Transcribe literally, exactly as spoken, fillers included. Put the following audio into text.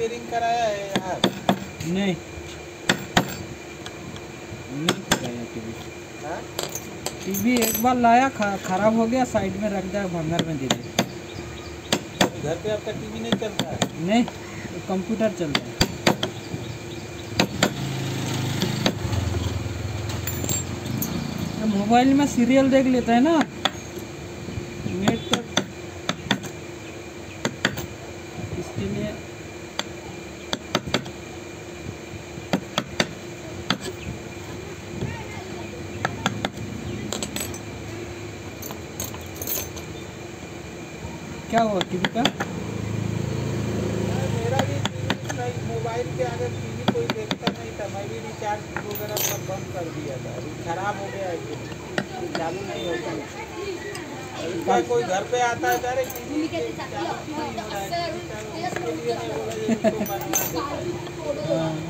Repairing कराया है यार? नहीं नहीं कराया टीवी। हाँ? टीवी एक बार लाया, खराब हो गया, साइड में रख दिया, भंगार में दे दिया। घर पे आपका टीवी नहीं चलता है? नहीं, तो कंप्यूटर चल रहा है। मोबाइल में सीरियल देख लेता है ना, नेट तो इसके लिए। क्या हुआ टीवी का? मेरा भी टीवी मोबाइल के आगे टीवी कोई देखता नहीं था, मैं भी रिचार्ज वगैरह सब बंद कर दिया था। अभी खराब हो गया है, चालू नहीं होता। अभी कोई घर पे आता है डायरेक्ट टीवी चालू नहीं हो रहा है, इसके लिए मैं बोला ये इसको बनवा देता है।